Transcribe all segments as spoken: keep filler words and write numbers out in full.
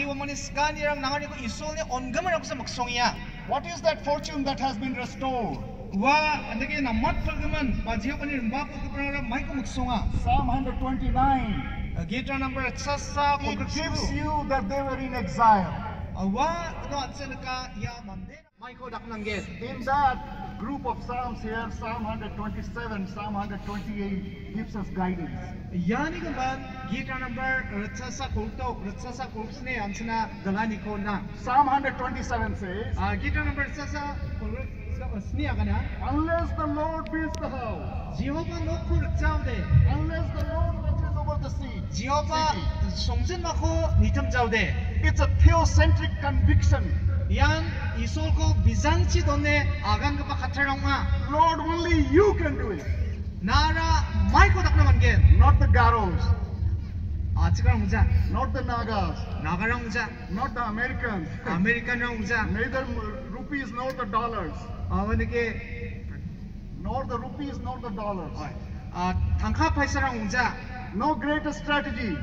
What is that fortune that has been restored? Psalm one twenty-nine. It gives you that they were in exile. In that group of psalms here, Psalm one twenty-seven, Psalm one twenty-eight gives us guidance. Psalm one twenty-seven says, unless the Lord builds the house, unless the Lord watches over the sea, it's a theocentric conviction. Lord, only you can do it. Not the Garos, not the Nagas, not the Americans, neither rupees nor the dollars, nor the rupees nor the dollars. No greater strategy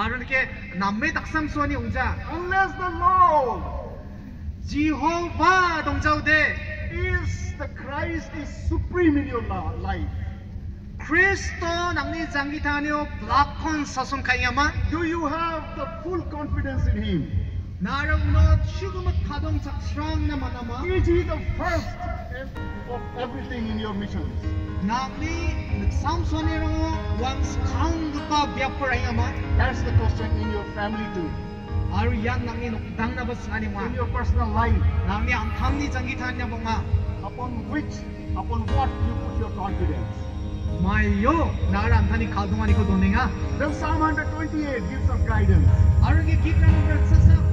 unless the Lord Jehovah 동자우대 is the Christ is supreme in your life. Kristo nangni jangithanyo blakon sason kayama. Do you have the full confidence in Him? 나름으로 지금의 가동 작성 나만나마. Is He the first of everything in your missions? nangni samsonero once kaungpa biaporayama. That's the question in your family too. 아루 양 nangni nokdangna basaniwa. In your personal life, nangni angkamni jangithannya bonga. Upon which, upon what you put your confidence? 마요 나를 안타니 가동하니 그 돈행아. Then Psalm one twenty-eight gives us guidance. 아르게 기타는 걸 쓰사.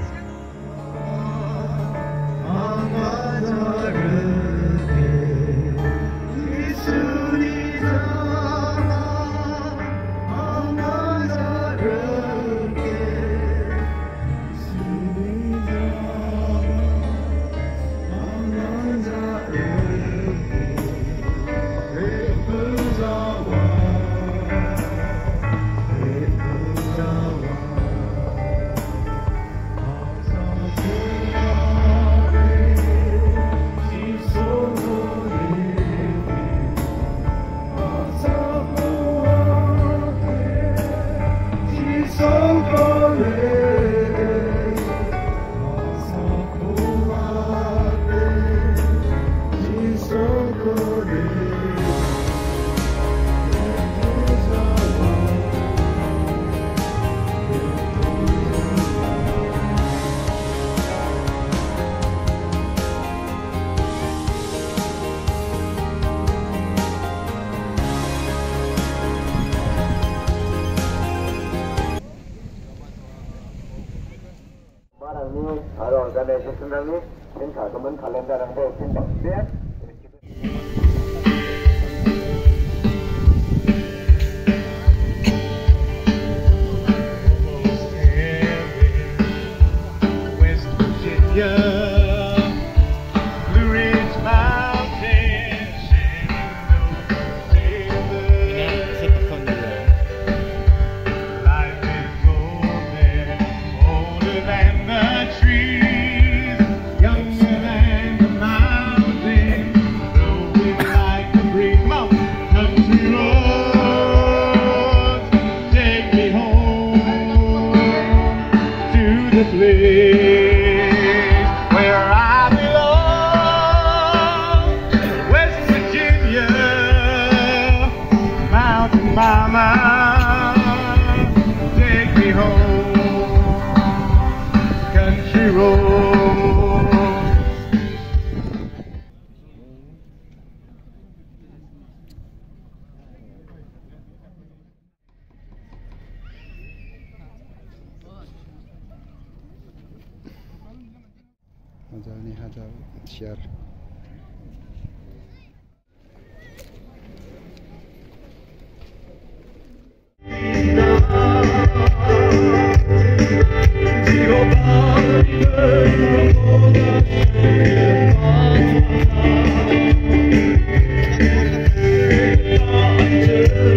Ini hajar share.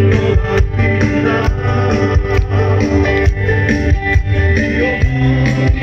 You're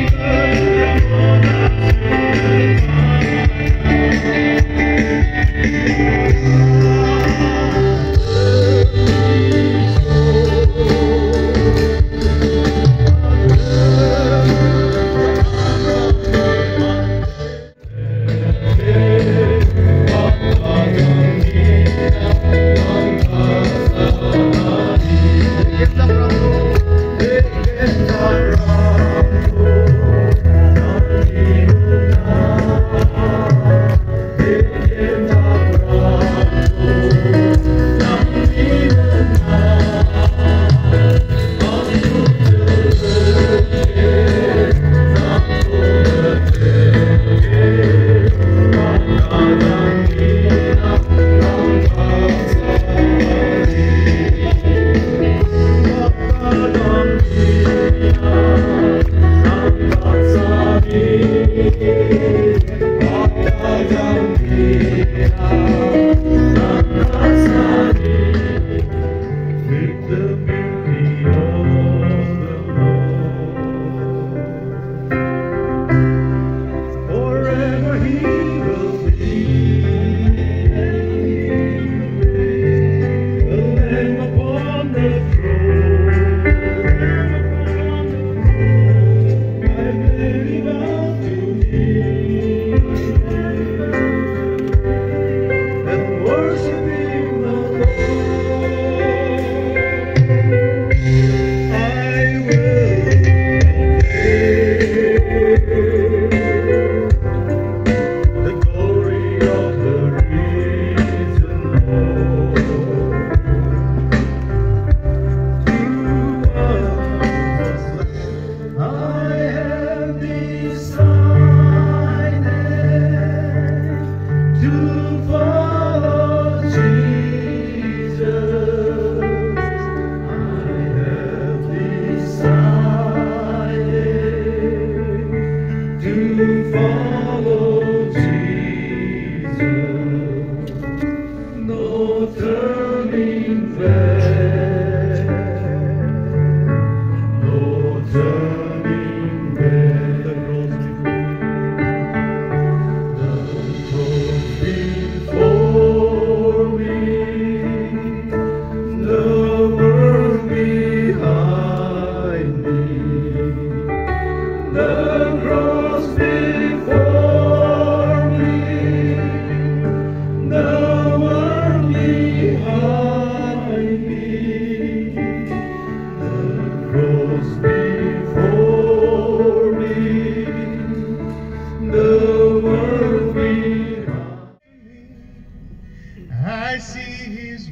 I see his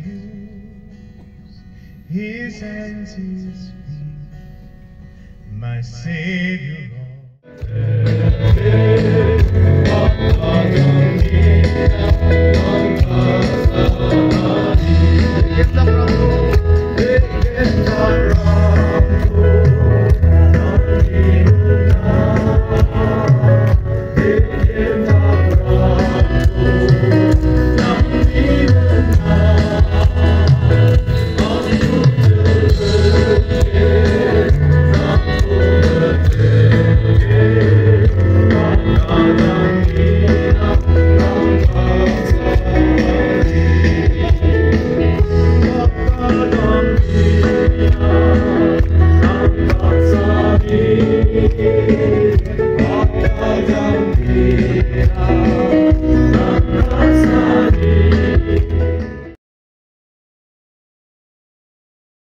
wounds, his hands, his feet, my Savior. Thank you.